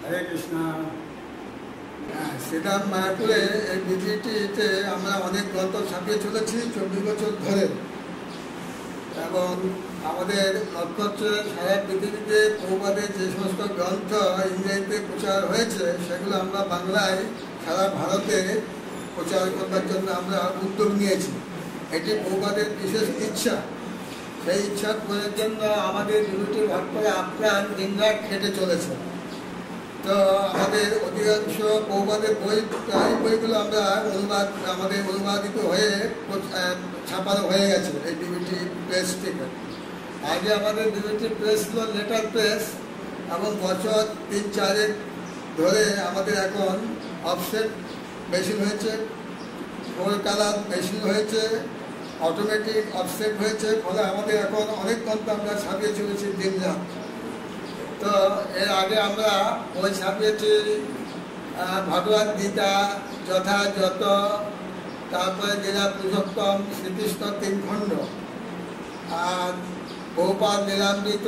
হরে কৃষ্ণ। শ্রীরাম মায়াপুরে এই বিবিটিতে আমরা অনেক গ্রন্থ ছাপিয়ে চলেছি 24 বছর ধরে, এবং আমাদের লক্ষ্য হচ্ছে সারা পৃথিবীতে প্রভুপাদের যে সমস্ত গ্রন্থ ইংরেজিতে প্রচার হয়েছে সেগুলো আমরা বাংলায় সারা ভারতে প্রচার করবার জন্য আমরা উদ্যোগ নিয়েছি। এটি প্রভুপাদের বিশেষ ইচ্ছা। সেই ইচ্ছা পূরণের জন্য আমাদের বিবিটি ভক্তরা আপ্রাণ দিনরাত খেটে চলেছে। তো আমাদের অধিকাংশ প্রভুপাদের বইগুলো আমরা আমাদের অনুবাদিত হয়ে ছাপানো হয়ে গেছে এই বিবিটি প্রেস থেকে। আগে আমাদের বিবিটি প্রেস ছিল লেটার প্রেস, এবং বছর 3-4 ধরে আমাদের এখন অফসেট মেশিন হয়েছে, ফোর কালার মেশিন হয়েছে, অটোমেটিক অফসেট হয়েছে। ফলে আমাদের এখন অনেক গ্রন্থ আমরা ছাপিয়ে চলেছি দিনরাত। তো এর আগে আমরা বই ছাপিয়েছি ভগবদ গীতা যথাযথ, তারপরে লীলা পুরুষোত্তম, শ্রীকৃষ্ণ 3 খণ্ড, আর প্রভুপাদ লীলামৃত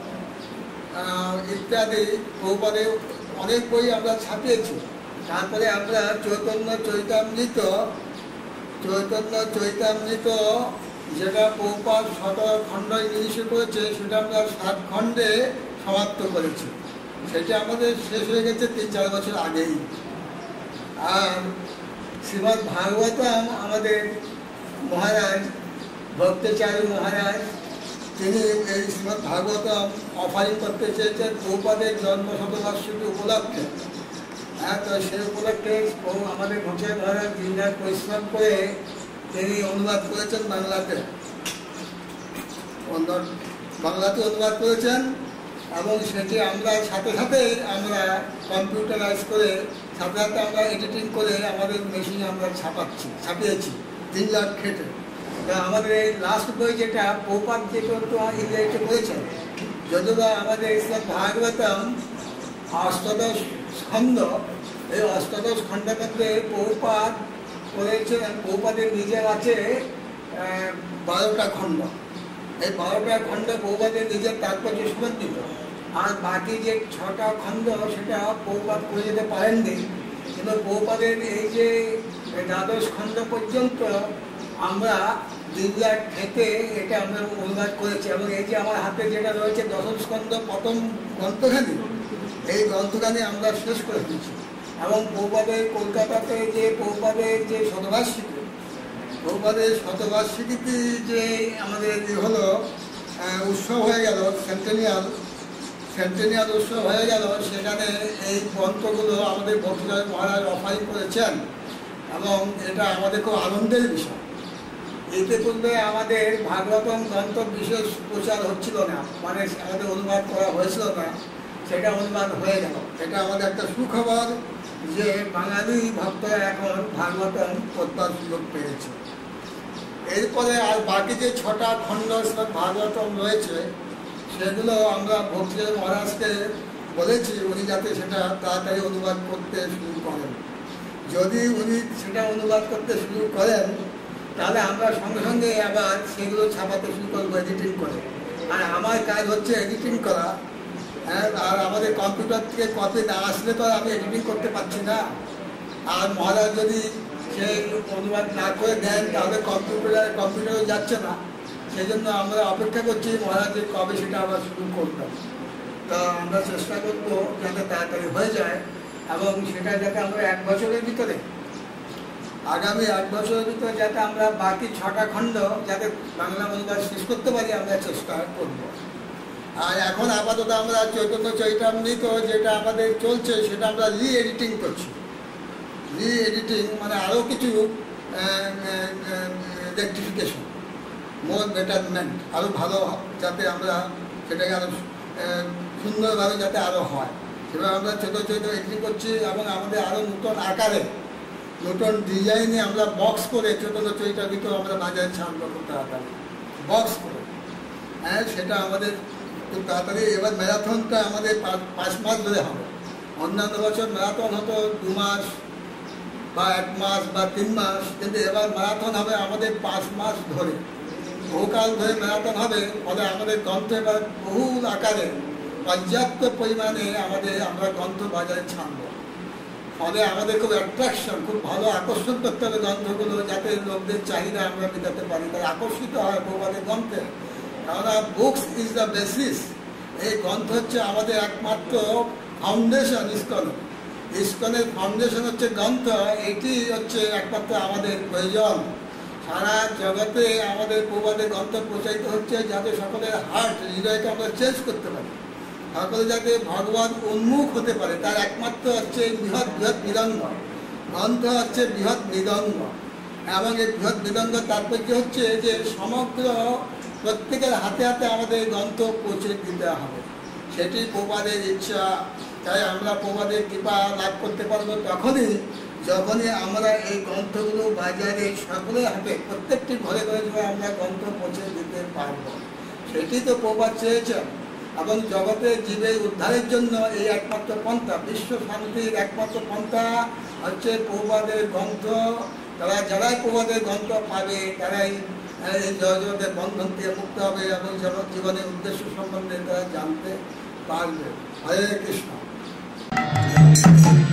ইত্যাদি প্রভুপাদের অনেক বই আমরা ছাপিয়েছি। তারপরে আমরা চৈতন্য চৈতামৃত যেটা প্রভুপাদ 17 খণ্ড ইংলিশে করেছে, সেটা আমরা 7 খণ্ডে সমাপ্ত করেছি। সেটা আমাদের শেষ হয়ে গেছে 3-4 বছর আগেই। আর শ্রীমদ্ ভাগবতম আমাদের মহারাজ ভক্তচারী মহারাজ, তিনি এই শ্রীমদ্ ভাগবতম অফারিং করতে চেয়েছেন প্রভুপাদের জন্ম শতবার্ষিকী উপলক্ষে। তো সেই উপলক্ষে আমাদের ভক্তচারী মহারাজ দিনরাত পরিশ্রম করে তিনি অনুবাদ করেছেন বাংলাতে অনুবাদ করেছেন, এবং সেটি আমরা সাথে সাথে আমরা কম্পিউটারাইজ করে সাথে সাথে আমরা এডিটিং করে আমাদের মেশিনে আমরা ছাপিয়েছি 3 লাখ খেটে। তা আমাদের এই লাস্ট বই যেটা প্রভুপাদ যে ইংরেজিতে করেছেন, যদিও আমাদের শ্রীমদ্ ভাগবতম 18 খণ্ড, এই 18 খণ্ডের মধ্যে প্রভুপাদ করেছেন, প্রভুপাদের নিজের আছে 12টা খণ্ড। এই 12টা খণ্ড প্রভুপাদের নিজের তাৎপর্য সম্বন্ধিত, আর বাকি যে 6টা খণ্ড সেটা প্রভুপাদ করে যেতে পারেননি। কিন্তু প্রভুপাদের এই যে 12 খণ্ড পর্যন্ত আমরা দিনরাত খেতে এটা আমরা অনুবাদ করেছি। এবং এই যে আমার হাতে যেটা রয়েছে 10 স্কন্ধ প্রথম গ্রন্থখানি, এই গ্রন্থখানি আমরা শেষ করে দিচ্ছি। এবং প্রভুপাদের কলকাতাতে যে প্রভুপাদের যে শতবার্ষিকীতে যে আমাদের হলো উৎসব হয়ে গেল, সেন্টেনিয়াল উৎসব হয়ে গেল, সেখানে এই গ্রন্থগুলো আমাদের ভক্তচারী মহারাজ অফারিং করেছেন, এবং এটা আমাদের খুব আনন্দের বিষয়। এতে পূর্বে আমাদের ভাগবতম গ্রন্থ বিশেষ প্রচার হচ্ছিল না, মানে আমাদের অনুবাদ করা হয়েছিল না, সেটা অনুবাদ হয়ে গেল। এটা আমাদের একটা সুখবর যে বাঙালি ভক্তরা এখন ভাগবতম পড়বার সুযোগ পেয়েছে। এরপরে আর বাকি যে 6টা খণ্ড ভাগবতম রয়েছে, সেগুলো আমরা ভক্তচারী মহারাজকে বলেছি উনি যাতে সেটা তাড়াতাড়ি অনুবাদ করতে শুরু করেন। যদি উনি সেটা অনুবাদ করতে শুরু করেন, তাহলে আমরা সঙ্গে সঙ্গে আবার সেগুলো ছাপাতে শুরু করবো এডিটিং করে। আর আমার কাজ হচ্ছে এডিটিং করা, আর আমাদের কম্পিউটার থেকে কপি না আসলে তো আমি এডিটিং করতে পারছি না। আর মহারাজ যদি সেই অনুবাদ না করে দেন, তাহলে কম্পিউটারও যাচ্ছে না। সেই জন্য আমরা অপেক্ষা করছি মহারাজের কবে সেটা আবার শুরু করতাম। তা আমরা চেষ্টা করবো যাতে তাড়াতাড়ি হয়ে যায়, এবং সেটা যাতে আমরা 1 বছরের ভিতরে, আগামী 1 বছরের ভিতরে যাতে আমরা বাকি 6টা খণ্ড যাতে বাংলা অনুবাদ শেষ করতে পারি, আমরা চেষ্টা করব। আর এখন আপাতত আমরা চৈতন্য চৈতামৃত যেটা আমাদের চলছে, সেটা আমরা রি-এডিটিং করছি। রি-এডিটিং মানে আরও কিছু রেকটিফিকেশন, মোর বেটারমেন্ট, আরও ভালো যাতে আমরা সেটাকে আরও সুন্দরভাবে যাতে আরও হয়, সেভাবে আমরা ছোটো এডিটিং করছি। এবং আমাদের আরও নতুন আকারে, নতুন ডিজাইনে আমরা বক্স করে চৈতন্য চৈতামৃত আমরা বাজারে ছাড়বো খুব তাড়াতাড়ি, বক্স করে। সেটা আমাদের খুব তাড়াতাড়ি। এবার ম্যারাথনটা আমাদের 5 মাস ধরে হবে। অন্যান্য বছর ম্যারাথন হতো 2 মাস বা 1 মাস বা 3 মাস, কিন্তু এবার ম্যারাথন হবে আমাদের 5 মাস ধরে, বহুকাল ধরে ম্যারাথন হবে। ফলে আমাদের গ্রন্থ এবার বহুল আকারে পর্যাপ্ত পরিমাণে আমরা গ্রন্থ বাজারে ছাড়ব। ফলে আমাদের খুব অ্যাট্রাকশন, খুব ভালো আকর্ষণ করতে হবে গ্রন্থগুলো, যাতে লোকদের চাহিদা আমরা মেটাতে পারি, তারা আকর্ষিত হয় প্রবাদের গ্রন্থে। কেননা বুকস ইজ দ্য বেসিস। এই গ্রন্থ হচ্ছে আমাদের একমাত্র ফাউন্ডেশন। ইস্কনের ফাউন্ডেশন হচ্ছে গ্রন্থ। এটি হচ্ছে একমাত্র আমাদের প্রয়োজন। সারা জগতে আমাদের প্রবাদের গ্রন্থ প্রচারিত হচ্ছে যাতে সকলের হার্ট, হৃদয়কে আমরা চেঞ্জ করতে পারি, সকলে যাতে ভগবান উন্মুখ হতে পারে। তার একমাত্র হচ্ছে বৃহৎ বৃহৎ মৃদঙ্গ। গ্রন্থ হচ্ছে বৃহৎ মৃদঙ্গ, এবং এই বৃহৎ মৃদঙ্গ তাৎপর্য হচ্ছে যে সমগ্র প্রত্যেকের হাতে হাতে আমাদের গ্রন্থ পৌঁছে দিতে হবে। সেটি প্রবাদের ইচ্ছা। তাই আমরা প্রবাদের কৃপা লাভ করতে পারবো যখনই আমরা এই গ্রন্থগুলো বাজারে সকলের হাতে, প্রত্যেকটি ঘরে ঘরে আমরা গ্রন্থ পৌঁছে দিতে পারবো। সেটি তো প্রবাদ চেয়েছেন। এবং জগতে জীবের উদ্ধারের জন্য এই একমাত্র পন্থা, বিশ্ব শান্তির একমাত্র পন্থা হচ্ছে প্রবাদের গ্রন্থ। যারাই প্রবাদের গ্রন্থ পাবে তারাই এই জগতের বন্ধন থেকে মুক্ত হবে এবং জগৎ জীবনের উদ্দেশ্য সম্বন্ধে তারা জানতে পারবে। হরে কৃষ্ণ।